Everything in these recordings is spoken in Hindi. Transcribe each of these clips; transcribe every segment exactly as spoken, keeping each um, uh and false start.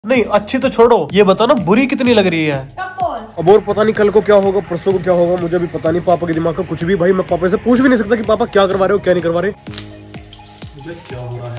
नहीं अच्छी तो छोड़ो, ये बताओ ना बुरी कितनी लग रही है। अब और पता नहीं कल को क्या होगा, परसों को क्या होगा, मुझे भी पता नहीं। पापा के दिमाग का कुछ भी। भाई मैं पापा से पूछ भी नहीं सकता कि पापा क्या करवा रहे हो क्या नहीं करवा रहे। मुझे क्या हो रहा है?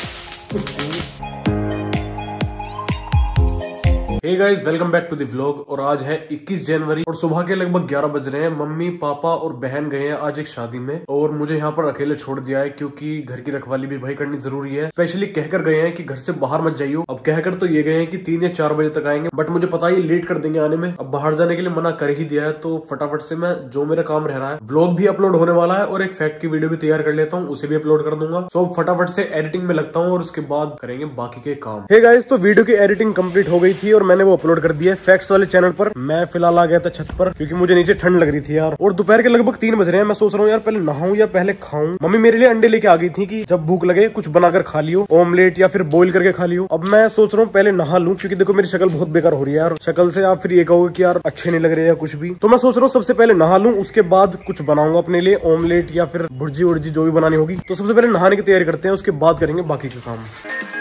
Hey guys, welcome back to the vlog. और आज है इक्कीस जनवरी और सुबह के लगभग ग्यारह बज रहे हैं। मम्मी पापा और बहन गए हैं आज एक शादी में और मुझे यहाँ पर अकेले छोड़ दिया है क्योंकि घर की रखवाली भी भाई करनी जरूरी है। स्पेशली कहकर गए हैं कि घर से बाहर मत जाइयो। अब कहकर तो ये गए हैं कि तीन या चार बजे तक आएंगे, बट मुझे पता है लेट कर देंगे आने में। अब बाहर जाने के लिए मना कर ही दिया है तो फटाफट से मैं जो मेरा काम रह रहा है, व्लॉग भी अपलोड होने वाला है और एक फैक्ट की वीडियो भी तैयार कर लेता हूँ, उसे भी अपलोड कर दूंगा। सो अब फटाफट से एडिटिंग में लगता हूँ और उसके बाद करेंगे बाकी के काम। हे गाइस, तो वीडियो की एडिटिंग कंप्लीट हो गई थी और मैंने वो अपलोड कर दिया फैक्ट्स वाले चैनल पर। मैं फिलहाल आ गया था छत पर क्योंकि मुझे नीचे ठंड लग रही थी यार। और दोपहर के लगभग तीन बज रहे हैं। मैं सोच रहा हूँ यार पहले नहाऊं या पहले खाऊं। मम्मी मेरे लिए अंडे लेके आ गई थी कि जब भूख लगे कुछ बनाकर खा लियो, ऑमलेट या फिर बॉईल करके खा लियो। अब मैं सोच रहा हूँ पहले नहा लूं क्योंकि देखो मेरी शक्ल बहुत बेकार हो रही है यार। शक्ल से आप फिर ये कहोगे कि यार अच्छे नहीं लग रहे या कुछ भी। तो मैं सोच रहा हूँ सबसे पहले नहा लूं, उसके बाद कुछ बनाऊंगा अपने लिए, ऑमलेट या फिर भुर्जी उर्जी जो भी बनानी होगी। तो सबसे पहले नहाने की तैयारी करते हैं, उसके बाद करेंगे बाकी के काम।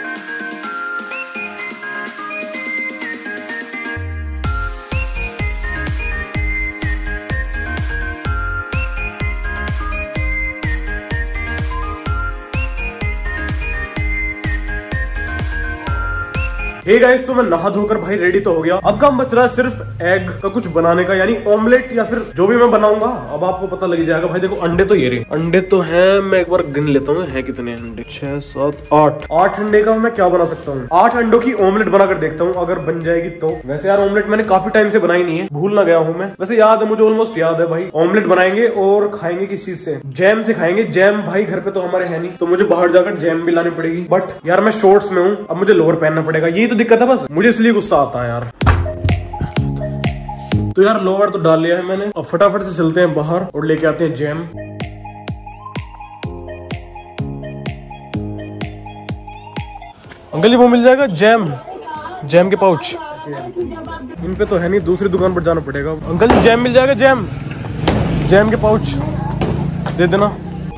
हे गाइस, तो मैं नहा धोकर भाई रेडी तो हो गया। अब काम बच रहा है सिर्फ एग का कुछ बनाने का, यानी ऑमलेट या फिर जो भी मैं बनाऊंगा। अब आपको पता लग जाएगा। भाई देखो अंडे तो ये रहे, अंडे तो हैं। मैं एक बार गिन लेता हूँ है कितने अंडे। छह सात आठ आठ अंडे का मैं क्या बना सकता हूँ। आठ अंडों की ऑमलेट बनाकर देखता हूँ अगर बन जाएगी तो। वैसे यार ऑमलेट मैंने काफी टाइम से बनाई नहीं है, भूल ना गया हूँ मैं। वैसे याद है मुझे, ऑलमोस्ट याद है भाई। ऑमलेट बनाएंगे और खाएंगे किस चीज से? जैम से खाएंगे। जैम भाई घर पे तो हमारे है नहीं, तो मुझे बाहर जाकर जैम भी लानी पड़ेगी। बट यार मैं शॉर्ट्स में हूँ, अब मुझे लोअर पहनना पड़ेगा। यही तो दिक्कत है बस, मुझे इसलिए गुस्सा आता है यार। तो यार लोअर तो डाल लिया है मैंने। अब फटाफट से चलते हैं बाहर और लेके आते हैं जैम। अंकल जी वो मिल जाएगा जैम, जैम के पाउच? इन पे तो है नहीं, दूसरी दुकान पर जाना पड़ेगा। अंकल जी जैम मिल जाएगा? जैम जैम के पाउच दे देना।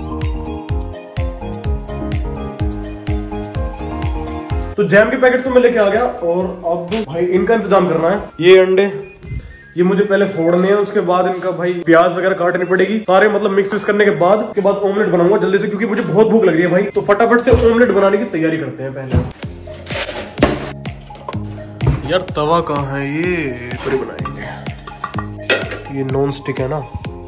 तो जैम के पैकेट तो मैं लेके आ गया और अब भाई इनका इंतजाम करना है। ये अंडे ये मुझे पहले फोड़ने हैं, उसके बाद इनका भाई प्याज वगैरह काटनी पड़ेगी सारे, मतलब मिक्स विक्स करने के बाद उसके बाद ऑमलेट बनाऊंगा जल्दी से क्योंकि मुझे बहुत भूख लग रही है भाई। तो फटाफट से ऑमलेट बनाने की तैयारी करते हैं पहले। यार तवा कहाँ है? ये पूरी बनाएंगे, ये नॉन स्टिक है ना।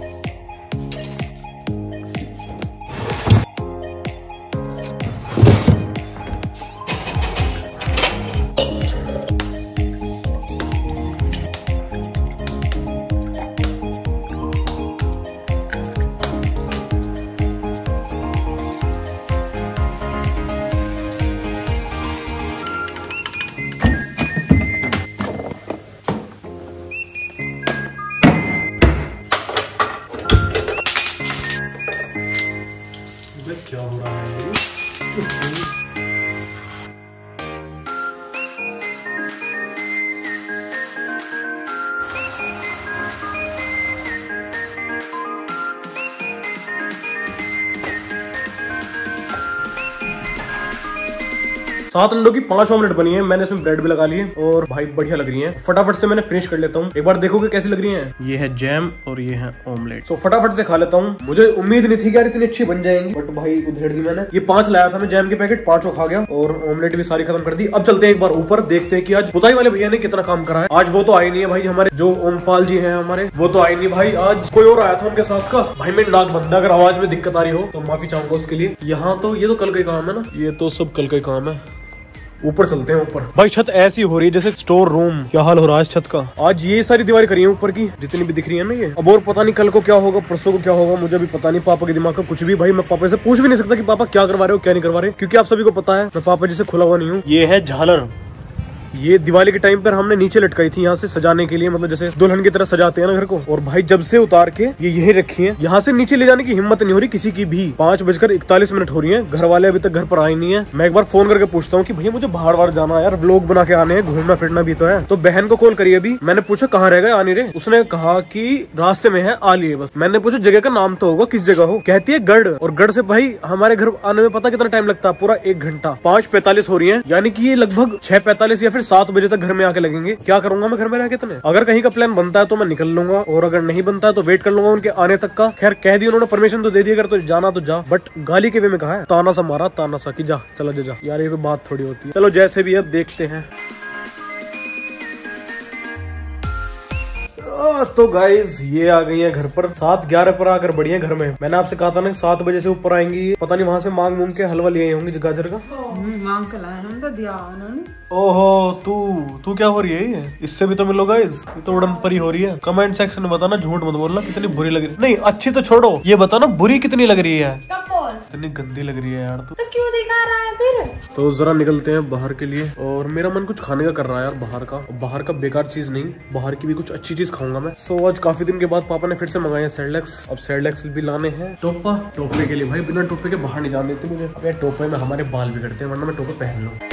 क्या हो रहा है? सात अंडों की पांच ऑमलेट बनी है। मैंने इसमें ब्रेड भी लगा लिए और भाई बढ़िया लग रही है। फटाफट से मैंने फिनिश कर लेता हूँ। एक बार देखोगे कैसी लग रही है। ये है जैम और ये है ऑमलेट। सो फटाफट से खा लेता हूँ। मुझे उम्मीद नहीं थी कि यार इतनी अच्छी बन जाएंगी, बट भाई उधेड़ दी मैंने। ये पांच लाया था मैं जैम के पैकेट, पांचों खा गया और ऑमलेट भी सारी खत्म कर दी। अब चलते हैं एक बार ऊपर, देखते हैं कि आज बुताई वाले भैया ने कितना काम करा है। आज वो तो आए नहीं है भाई, हमारे जो ओमपाल जी है हमारे, वो तो आए नहीं भाई। आज कोई और आया था उनके साथ का। भाई मेरी नाक बंद है, अगर आवाज में दिक्कत आ रही हो तो माफी चाहूंगा उसके लिए। यहाँ तो ये तो कल का ही काम है ना, ये तो सब कल का ही काम है। ऊपर चलते हैं ऊपर। भाई छत ऐसी हो रही है जैसे स्टोर रूम। क्या हाल हो रहा है इस छत का। आज ये सारी दीवारें करी है ऊपर की जितनी भी दिख रही है ना ये। अब और पता नहीं कल को क्या होगा, परसों को क्या होगा, मुझे भी पता नहीं। पापा के दिमाग का कुछ भी। भाई मैं पापा से पूछ भी नहीं सकता कि पापा क्या करवा रहे हो क्या नहीं करवा रहे, क्योंकि आप सभी को पता है मैं पापा जी से खुला हुआ नहीं हूँ। ये है झालर, ये दिवाली के टाइम पर हमने नीचे लटकाई थी यहाँ से सजाने के लिए, मतलब जैसे दुल्हन की तरह सजाते हैं ना घर को। और भाई जब से उतार के ये यही रखी है, यहाँ से नीचे ले जाने की हिम्मत नहीं हो रही किसी की भी। पांच बजकर इकतालीस मिनट हो रही है, घर वाले अभी तक घर पर आए नहीं है। मैं एक बार फोन करके पूछता हूँ कि भैया मुझे बाहर बाहर जाना है यार, व्लॉग बना के आने हैं, घूमना फिरना भी तो है। तो बहन को कॉल करी अभी, मैंने पूछा कहाँ रह गए, आ नहीं रहे। उसने कहा कि रास्ते में है, आ लिए बस। मैंने पूछा जगह का नाम तो होगा, किस जगह हो। कहती है गढ़। और गढ़ से भाई हमारे घर आने में पता कितना टाइम लगता है, पूरा एक घंटा। पांच पैंतालीस हो रही है, यानी कि ये लगभग छह पैंतालीस या फिर फिर सात बजे तक घर में आके लगेंगे। क्या करूंगा मैं घर में रह के इतने? अगर कहीं का प्लान बनता है तो मैं निकल लूंगा, और अगर नहीं बनता है तो वेट कर लूंगा उनके आने तक का। खैर कह दी उन्होंने, परमिशन तो दे दी, अगर तो जाना तो जा, बट गाली के वे में कहा है, ताना सा मारा, ताना सा कि जा चला जा, जा। यार ये कोई बात थोड़ी होती है। चलो जैसे भी, अब देखते हैं। तो गाइज ये आ गई है घर पर, सात ग्यारह पर आकर बढ़िया घर में। मैंने आपसे कहा था ना सात बजे से ऊपर आएंगी, पता नहीं वहां से मांग मूंग के हलवा लिए होंगी गाजर का। मांग के लाए हम तो दिया उन्होंने। ओहो तू तू क्या हो रही है? ये इससे भी तो मिलो गाइस, ये तो उड़न परी हो रही है। कमेंट सेक्शन में बताना, झूठ मत बोलना कितनी बुरी लग रही है। नहीं अच्छी तो छोड़ो, ये बताना बुरी कितनी लग रही है। इतनी गंदी लग रही है यार। तो, तो क्यों दिखा रहा है फिर? तो जरा निकलते हैं बाहर के लिए, और मेरा मन कुछ खाने का कर रहा है यार, बाहर का। बाहर का बेकार चीज नहीं, बाहर की भी कुछ अच्छी चीज खाऊंगा मैं। सो आज काफी दिन के बाद पापा ने फिर से मंगाए हैं सेरेलैक्स। अब सेरेलैक्स भी लाने हैं। टोपा टोपे के लिए भाई, बिना टोपे के बाहर नहीं जाने देते मुझे। अब टोपे में हमारे बाल बिगड़ते हैं, वरना मैं टोपे पहन लूं।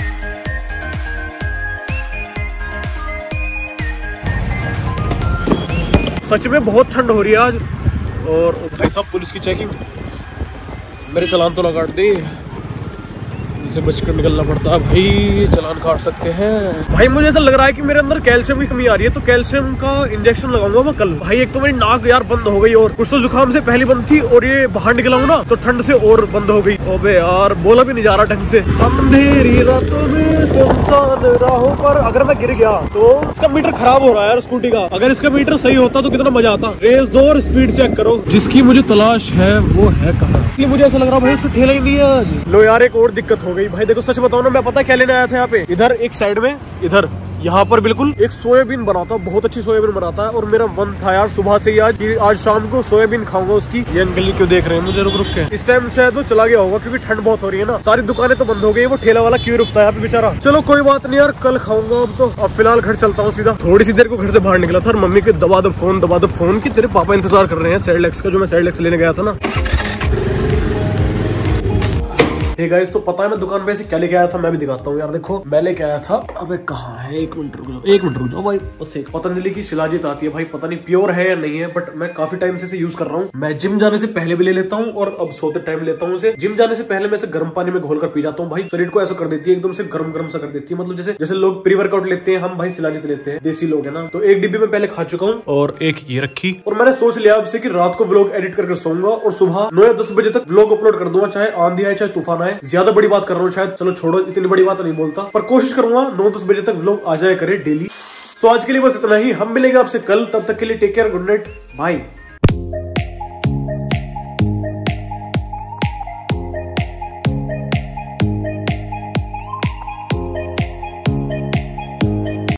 सच में बहुत ठंड हो रही है आज। और भाई साहब पुलिस की चेकिंग, मेरे चालान तो ना काट दी, इसे बचकर निकलना पड़ता है भाई, चालान काट सकते हैं। भाई मुझे ऐसा लग रहा है कि मेरे अंदर कैल्शियम की कमी आ रही है, तो कैल्शियम का इंजेक्शन लगाऊंगा मैं कल। भाई एक तो मेरी नाक यार बंद हो गई, और कुछ तो जुकाम से पहली बंद थी, और ये बाहर निकला हूँ ना तो ठंड से और बंद हो गई। ओबे यार बोला भी नहीं जा रहा ढंग से। अंधेरी रातों में सुनसान राहों पर, अगर मैं गिर गया तो इसका मीटर खराब हो रहा है यार स्कूटी का। अगर इसका मीटर सही होता तो कितना मजा आता। रेस दो और स्पीड चेक करो। जिसकी मुझे तलाश है वो है कहाँ? मुझे ऐसा लग रहा भाई उसको ठेला ही नहीं है आज। लो यार एक और दिक्कत हो गई भाई। देखो सच बताओ ना, मैं पता क्या लेने आया था यहाँ पे, इधर एक साइड में, इधर यहाँ पर बिल्कुल एक सोयाबीन बनाता, बहुत अच्छी सोयाबीन बनाता है। और मेरा मन था यार सुबह से ही आज कि आज शाम को सोयाबीन खाऊंगा उसकी। ये अंकल क्यों देख रहे हैं मुझे रुक रुक के? इस टाइम शायद वो चला गया होगा क्योंकि ठंड बहुत हो रही है ना, सारी दुकानें तो बंद हो गई। वो ठेला वाला क्यों रुकता है यहाँ पे बेचारा? चलो कोई बात नहीं यार, कल खाऊंगा। अब तो अब फिलहाल घर चलता हूँ सीधा। थोड़ी सी देर को घर से बाहर निकला था और मम्मी के दबा दब फोन दबा दब फोन की तेरे पापा इंतजार कर रहे हैं सेरेलैक्स का, जो मैं सेरेलैक्स लेने गया था ना। हे गाइस, तो पता है मैं दुकान पे ऐसे क्या लेके आया था, मैं भी दिखाता हूँ यार। देखो मैं लेके आया था, अबे कहाँ है, एक मिनट रुक जाओ, एक मिनट रुक जाओ भाई। बस एक पतंजलि की शिलाजीत आती है भाई, पता नहीं प्योर है या नहीं है, बट मैं काफी टाइम से इसे यूज कर रहा हूँ। मैं जिम जाने से पहले भी ले लेता हूँ और अब सोते टाइम लेता हूँ इसे। जिम जाने से पहले मैं इसे गर्म पानी में घोल कर पी जाता हूँ भाई, शरीर को ऐसा कर देती है, एकदम से गर्म गर्म सा कर देती है। मतलब जैसे जैसे लोग प्री वर्कआउट लेते हैं, हम भाई शिलाजीत लेते हैं, देसी लोग है ना। तो एक डिब्बी में पहले खा चुका हूँ और एक ये रखी, और मैंने सोच लिया अब से कि रात को व्लॉग एडिट करके सोऊंगा और सुबह नौ या दस बजे तक व्लॉग अपलोड कर दूंगा, चाहे आंधी आए चाहे तूफान आए। ज्यादा बड़ी बात कर रहा हूँ शायद, चलो छोड़ो, इतनी बड़ी बात नहीं बोलता, पर कोशिश करूंगा नौ दस बजे तक व्लॉग आ जाए करे डेली। सो आज के लिए बस इतना ही, हम मिलेंगे आपसे कल, तब तक के लिए take care, good night, bye.